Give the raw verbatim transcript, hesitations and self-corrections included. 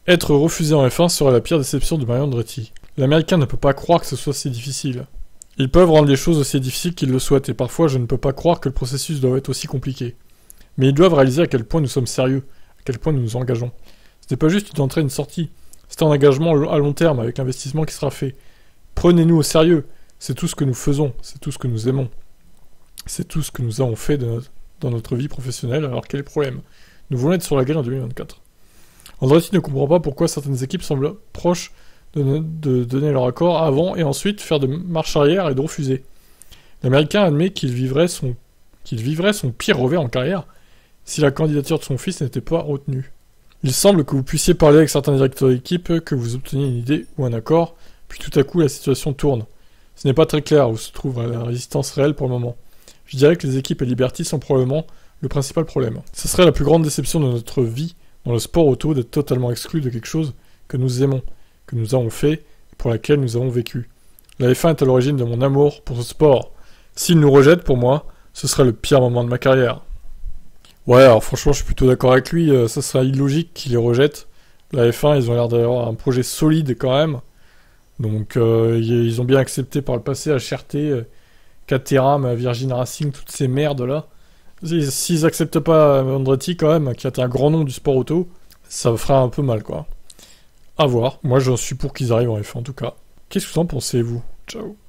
Être refusé en F un serait la pire déception de Mario Andretti. L'Américain ne peut pas croire que ce soit si difficile. Ils peuvent rendre les choses aussi difficiles qu'ils le souhaitent, et parfois je ne peux pas croire que le processus doit être aussi compliqué. Mais ils doivent réaliser à quel point nous sommes sérieux, à quel point nous nous engageons. Ce n'est pas juste une entrée et une sortie, c'est un engagement à long terme avec l'investissement qui sera fait. Prenez-nous au sérieux, c'est tout ce que nous faisons, c'est tout ce que nous aimons. C'est tout ce que nous avons fait de notre, dans notre vie professionnelle, alors quel est le problème? Nous voulons être sur la grille en deux mille vingt-quatre. Andretti ne comprend pas pourquoi certaines équipes semblent proches de, de donner leur accord avant et ensuite faire de marche arrière et de refuser. L'Américain admet qu'il vivrait son, qu'il vivrait son pire revers en carrière si la candidature de son fils n'était pas retenue. Il semble que vous puissiez parler avec certains directeurs d'équipe, que vous obteniez une idée ou un accord, puis tout à coup la situation tourne. Ce n'est pas très clair où se trouve la résistance réelle pour le moment. Je dirais que les équipes et Liberty sont probablement le principal problème. Ce serait la plus grande déception de notre vie dans le sport auto d'être totalement exclu de quelque chose que nous aimons, que nous avons fait et pour laquelle nous avons vécu. La F un est à l'origine de mon amour pour ce sport. S'il nous rejette, pour moi, ce serait le pire moment de ma carrière. Ouais, alors franchement, je suis plutôt d'accord avec lui. Euh, ça serait illogique qu'il les rejette. La F un, ils ont l'air d'avoir un projet solide quand même. Donc, euh, ils ont bien accepté par le passé H R T, euh, Caterham, Virgin Racing, toutes ces merdes-là. S'ils, s'ils acceptent pas Andretti quand même, qui a été un grand nom du sport auto, ça fera un peu mal, quoi. À voir. Moi, j'en suis pour qu'ils arrivent en F un, en tout cas. Qu'est-ce que vous en pensez, vous? Ciao.